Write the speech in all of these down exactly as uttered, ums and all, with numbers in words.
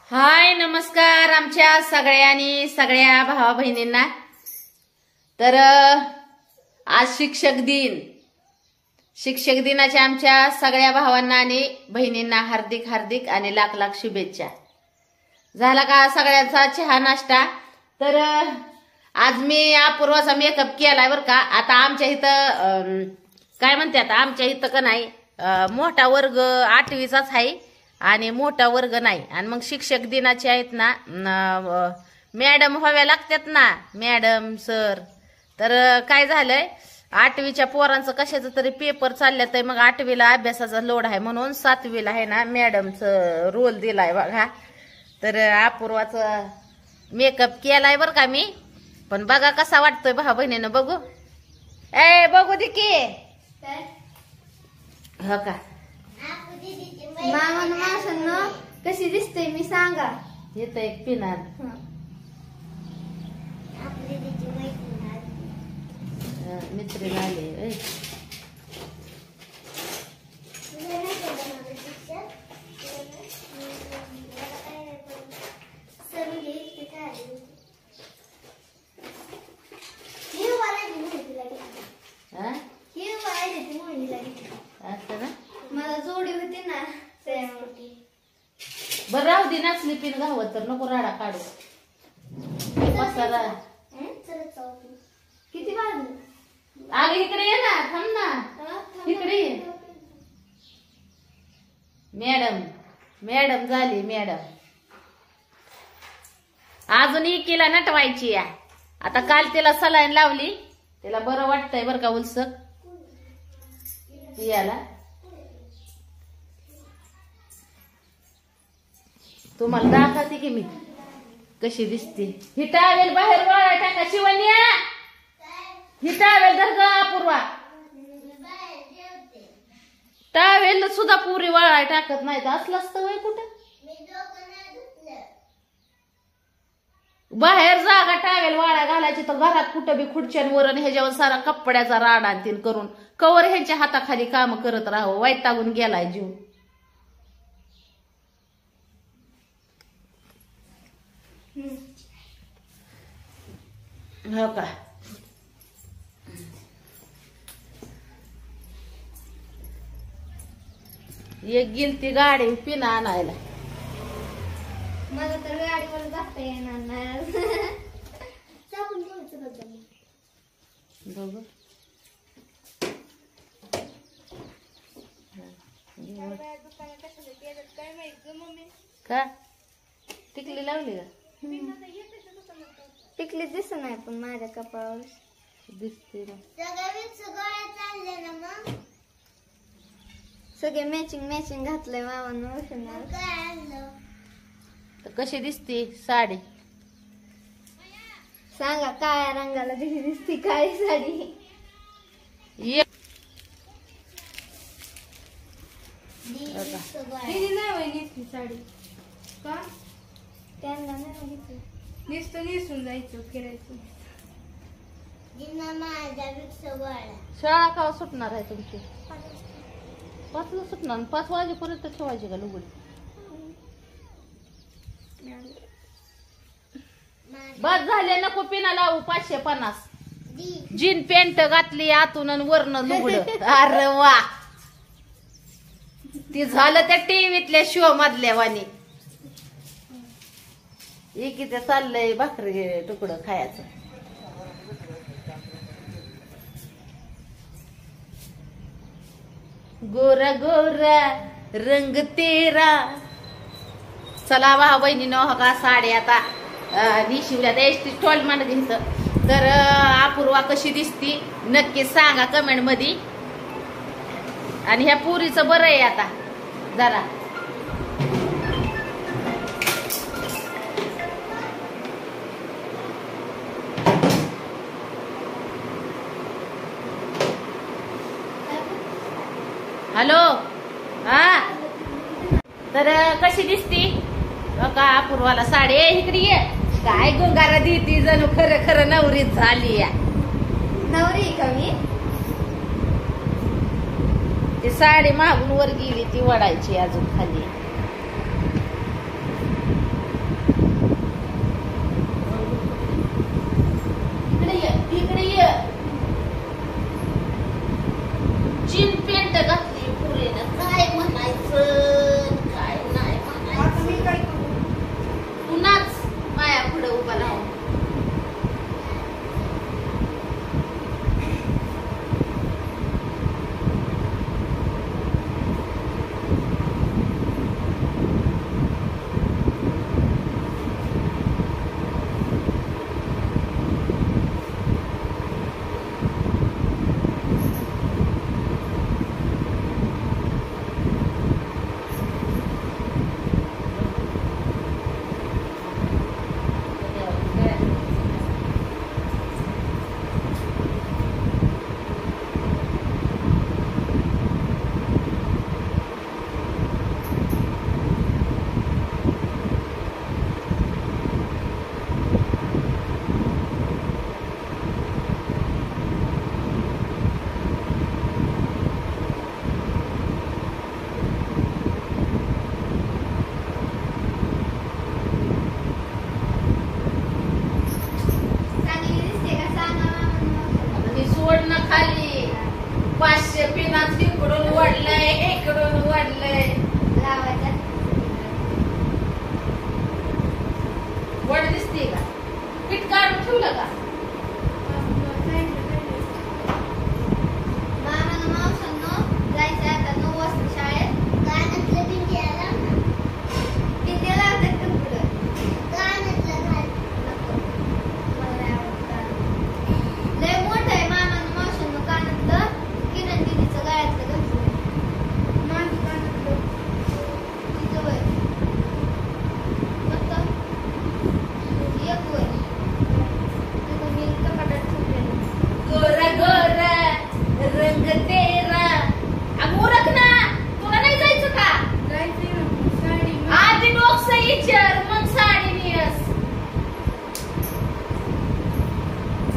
हाय नमस्कार आमच्या सगळ्यांनी सगळ्या भावा बहिणींना। तर आज शिक्षक दिन, शिक्षक दिनाच्या आमच्या सगळ्या भावांना आणि बहिणींना हार्दिक हार्दिक आणि लाख लाख शुभेच्छा। झाला का सगळ्यांचा चहा नाश्ता? तर आज मी अपूर्वाचा मेकअप केलाय बर का। आता आमच्या इथं काय म्हणते, आता आमच्या इथं का नाही मोठा वर्ग आठवीचाच आहे आणि मोठा वर्ग नाही, आणि मग शिक्षक दिनाचे आहेत ना मॅडम व्हाव्या लागतात ना, मॅडम सर। तर काय झालंय, आठवीच्या पोरांचं कशाचं तरी पेपर चालल्यात आहे, मग आठवीला अभ्यासाचा लोड आहे म्हणून सातवीला आहे ना मॅडमचं रोल दिलाय बघा। तर अपूर्वाचं मेकअप केलाय बर का मी, पण बघा कसा वाटतोय भावा बहिणीनं, बघू ए बघू दे की हो का मामा मावसांनो कशी दिसते मी सांगा। येतं एक पिनार मित्र आले असं ना, मला जोडी होती ना बर राहू दे, नसली पिन घावत तर नको राडा काढू पसारा। किती वाजले? आगे इकडे ये ना, थांब ना इकडे ये। मॅडम मॅडम झाली मॅडम, अजून इकीला नटवायची या। आता काल तिला सलाईन लावली, तिला बरं वाटतंय बरं का उलसक याला। तुम्हाला दाखवते की मी कशी दिसते। ही टावेल बाहेर वाळा टाका शिवण्या, ही टावेल धर ग अपूर्वा, टावेल सुद्धा पुरी वाळा टाकत नाही तर असलं असतं वय कुठं बाहेर जागा टावेल वाळा घालायची, तर घरात कुठं बी खुर्च्यांवर आणि ह्याच्यावर सारा कपड्याचा राडा तीन करून कवर ह्यांच्या हाताखाली काम करत राहावं, वैतागून गेलाय जीव। हो का एक गेलती गाडी पिना आणायला, मला तर गाडीवर जाता येणार नाही। चापून घ्यायचं बघ बघू का टिकली लावली का? टिकली दिसत नाही पण माझ्या कपाळावर दिसते ना। सगळे मॅचिंग मॅचिंग घातलंय मामानं। तर कशी दिसते साडी सांगा, काळ्या रंगाला कशी दिसते काळी साडी? ये साडी का त्यांना नाही घेतली, नुसतं नेसून जायचं फिरायचं। शाळा का सुटणार आहे तुमची? पाचला सुटणार, पाच वाजेपर्यंत ठेवायची का लुगडी? बस झाले, नको पिना लावू पाचशे पन्नास। जीन पॅन्ट घातली आतून आणि वरण लुगड, अरे वा ती झालं त्या टीव्हीतल्या शो मधल्या वाणी। एक ते चाललंय भाकरी तुकडं खायचं। गोरा गोरा रंग तेरा। चला भाऊ बहिणीनो हो का साडी आता निशिवल्या एसटी स्टॉल मध्ये घ्यायचं। तर अपूर्वा कशी दिसती नक्की सांगा कमेंट मध्ये, आणि ह्या पुरीचं बरं आहे आता जरा। हॅलो हा, तर कशी दिसती का अपूर्वाला साडी? इकडे ये, काय गोंगारा देती जणू खरं खरं नवरीच झाली या। नवरी का मी? ती साडी मागून वर गेली ती वडायची अजून खाली।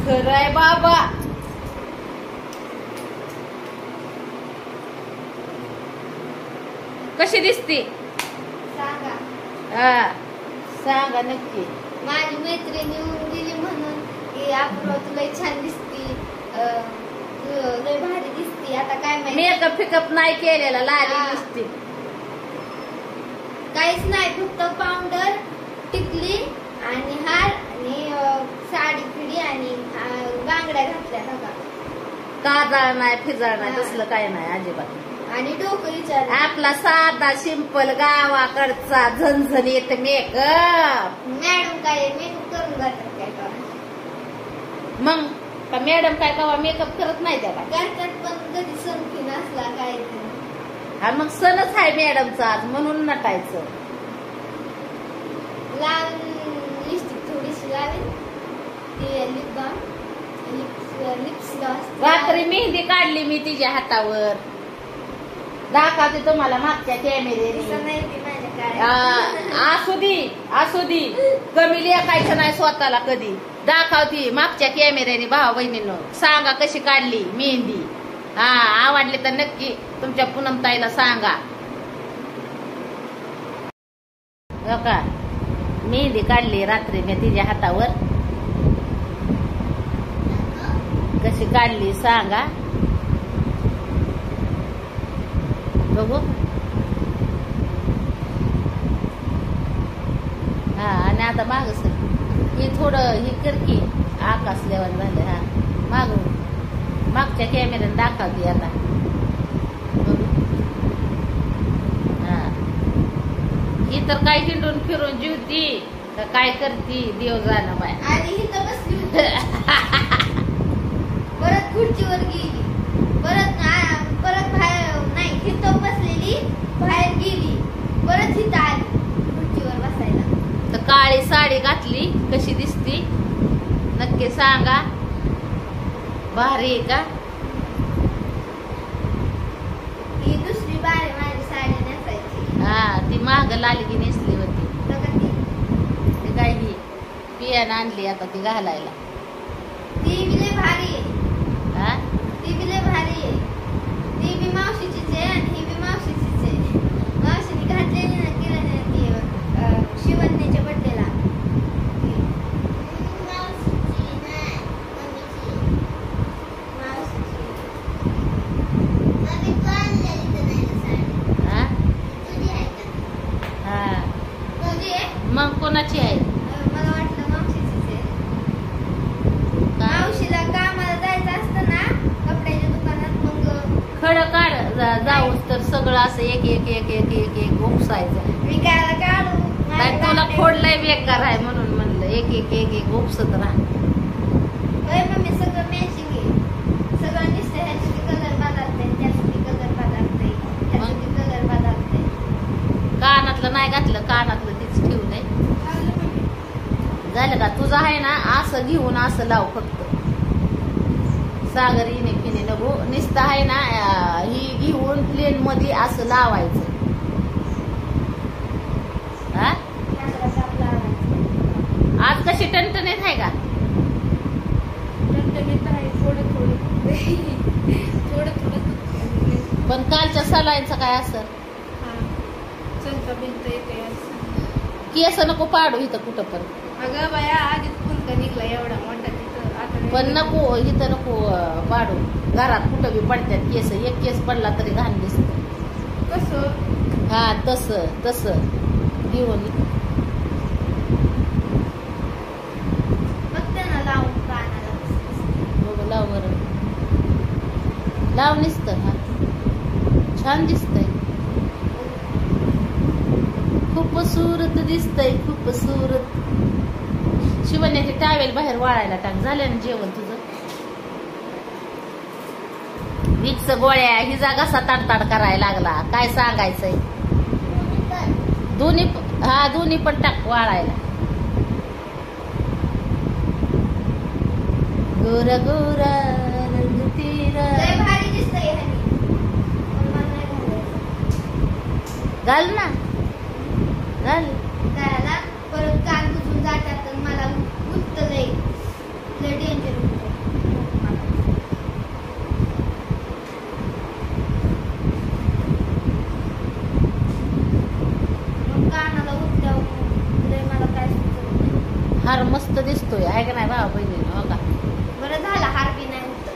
खरंय बाबा. कशी दिसती सांगा. हा सांगा नक्की. माझी मैत्रीण येऊन गेली म्हणून की अपूर्वा तुला छान दिसती, अं, तू लय भारी दिसती. आता काय माहिती मेकअप फिकअप नाही केलेला, लाली हा. दिसती. काहीच नाही, फक्त पावडर, टिकली आणि हार आणि अं, साडी फिडी आणि अं, बांगड्या घातल्या बघा. काजळ नाही फिजाळ नाही हा. तसलं काय नाही अजिबात. आणि डोकं विचारलं. आपला साधा सिंपल गावाकडचा झणझणीत मेकअप. मॅडम काय मेकअप करून जातात काय का मग का मॅडम काय कवा मेकअप करत नाही त्याला. करतात, पण कधी संपी नसला काय तरी. हा मग सणच आहे मॅडमचा आज म्हणून नटायचं. लावून लिपस्टिक थोडीशी लावेल, ती lip balm, lips lips gloss. रात्री मेहंदी काढली मी तिच्या हातावर, दाखवते तुम्हाला मागच्या कॅमेऱ्याने. नाही ती माझ्या आ, असू दे असू दे, कमी लेखायचं नाही स्वतःला कधी. दाखवती मागच्या कॅमेऱ्याने भावा बहिणीनं. सांगा कशी काढली मेहंदी. हा आवडली तर नक्की तुमच्या पूनमताईला सांगा. हो का मेहंदी काढली रात्री मी तिच्या हातावर, कशी काढली सांगा बघू. हा आणि आता माग सर हे थोडं हे कर की आकाश लेवल झालं. हा माग मागच्या कॅमेऱ्याने दाखवते आता बघू. हा ही तर काय हिंडून फिरून जीवती का काय करती देव जाणं बाय. आणि इथं बसली होती. परत खुर्चीवर गेली, परत आ- परत बाहेर नाही, इथं बसलेली बाहेर गेली, परत इथं आली खुर्चीवर बसायला. तर काळी साडी घातली कशी दिसती नक्की सांगा. भारी आहे का. ही दुसरी बारी माझी साडी नेसायची. हा ती महाग लालगी नेसली होती. बघा ती ती काय ही पियानं आणली आता ती घालायला. ती बी लय भारी आहे. हा ती बी लय भारी आहे. ती बी मावशीचीच आहे आणि ही बी मावशीचीच आहे. मावशीने घातलेली ना किराणा ती अं, शिवण्याच्या बड्डेला. हा हा मग कोणाची आहे. मला वाटलं मावशीचीच आहे. मावशीला कामाला जायचं असतं ना कपड्याच्या दुकानात, मग खडं काढ जा- जाऊस तर सगळं असं एक एक एक एक एक एक उपसायचं. विकायला काढू. नाही तुला फोडलंय बेकार आहे म्हणून म्हणलं एक एक एक एक उपसत राहा. होय मम्मी, सगळं मॅचिंग आहे. सगळं नुसतं ह्याचे कलर बदलते, त्याचे कलर बदलते, ह्याचे कलर बदलते. कानातलं नाही घातलं, कानातलं तीच ठेवलंय. झालं का तुझं आहे ना असं घेऊन असं लाव फक्त. सागर इने पिणे नको नुसतं आहे ना अं, ही घेऊन प्लेन मध्ये असं लावायचं. हा चांगला काप लावायचा. आज कशी टणटणीत आहे का. टणटणीत आहे थोडं थोडं थोडं थोडं. पण कालच्या सलाईंचं काय असं चलता भिंत येते. केस नको पाडू इथं कुठं पण. अगं बाया, आधीच फुलका निघला एवढा मोठा तिथं. आता पण नको इथं नको अं, पाडू. घरात कुठं बी पडतात केस. एक केस पडला तरी घाण दिसत. कसं हा तस तस घेऊन बघते ना लावून कानाला. बघू लाव बरं. लाव निसत. हा छान दिसतंय. खूप सुरत दिसतंय खूप सुरत. शिवण्याचे टावेल बाहेर वाळायला टाक. झालं ना जेवण तुझं. विक्स गोळ्या हिजा घसा ताडताड करायला लागला. काय सांगायचंय. दोन्ही प- हा दोन्ही पण टाक वाळायला. गोरा गोरा रंग तेरा. लय भारी दिसतंय ह्यानी. पण मला नाही घालायचं. घाल ना घाल. घालायला परत कान बुजून जातात, तर मला गुत्त लय लय डेंजर होतं. मग कानाला उठल्यावर लय मला काय सुचत नाही. हार मस्त दिसतोय आहे का नाही भावा बहिणीनं हो का? बरं झाला हार बी नाही उठत,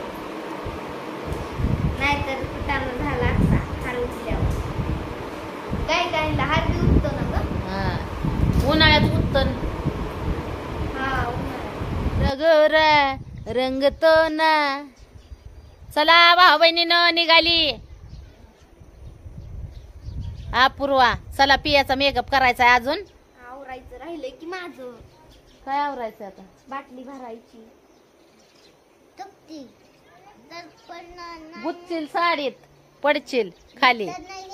नाहीतर कुटाणा झाला असता हार उठल्यावर. काय काय हार बी उठतो ना ग. हा उन्हाळ्यात उत्तन हा उन्हाळ्यात. रगोरा रंगतो ना. चला भाऊ बहिणीनं निघाली अपूर्वा. चला पियाचा मेकअप करायचा आहे अजून. आवरायचं राहिलंय की माझं. काय आवरायचं आता? बाटली भरायची. गुच्चील साडीत पडशील खाली.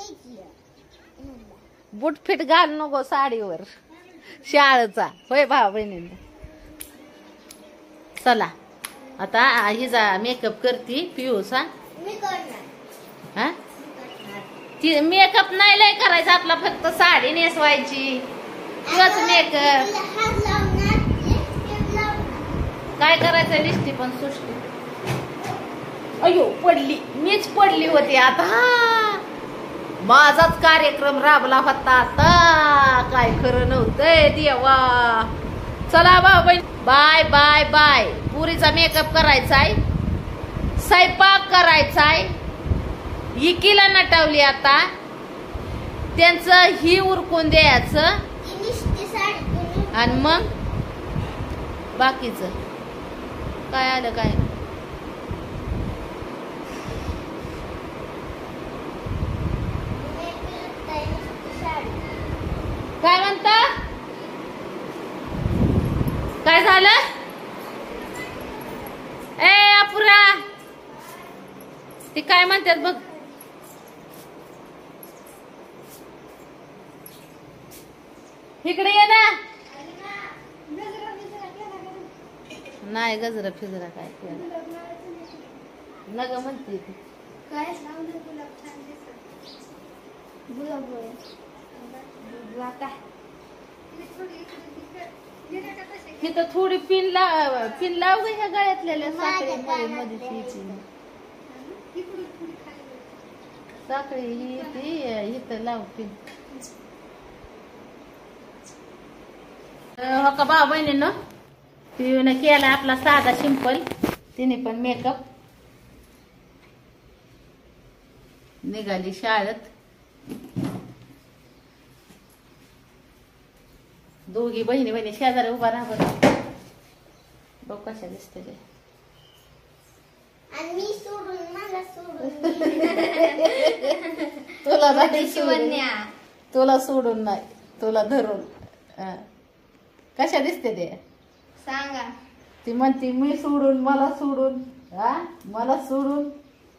बूट फिट घाल नको साडीवर शाळेचा. होय भाऊ बहिणींना. चला आता हिचा मेकअप करती पियूचा. मी करणार. हा ती मेकअप नाही लय करायचा आपला, फक्त साडी नेसवायची किंवाच मेकअप. काय करायचं लिस्टी पण सुष्टी. अयो पडली, मीच पडली होती आता. माझाच कार्यक्रम राबला होता आता. काय खरं नव्हतंय देवा. चला बाबा बाय बाय बाय. पुरीचा मेकअप करायचाय, स्वयंपाक करायचाय. इकीला नटवली आता, त्यांचं ही उरकून द्यायचं आणि मग बाकीचं काय आलं काय. काय म्हणता? काय झालं? ए अपुरा ती काय म्हणतात बघ. इकडे ये ना. नाही गजरा फिजरा काय केलं नग म्हणते ती. काय गुलाब काय तिथं थोडी पिन लाव, पिन लाव ग ह्या गळ्यातल्या साखळी मध्ये मध्ये साखळी ही ती इथं लाव पिन. हो का भाऊ बहिणीनं पिऊने केला आपला साधा सिंपल. तिने पण मेकअप. निघाली शाळेत. दोघी बहिणी बहिणी शेजारी उभा राहा बरं. बघ कशा दिसते ते. आणि मी सोडून मला सोडून तुला नाही शिवण्या. तुला सोडून नाही तुला धरून. हा. कशा दिसते ते सांगा. ती म्हणती मी सोडून मला सोडून. हा मला सोडून.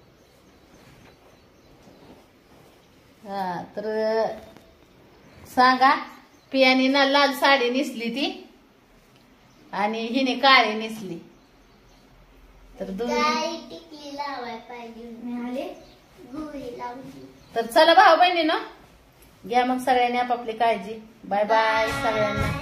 हा तर सांगा. पियानी ना लाल साडी नेसली ती आणि हिने काळी नेसली. तर दोन्ही टिकली लावाय पाहिजे. तर चला भाऊ बहिणी ना घ्या मग सगळ्यांनी आपापली काळजी. बाय बाय सगळ्यांना.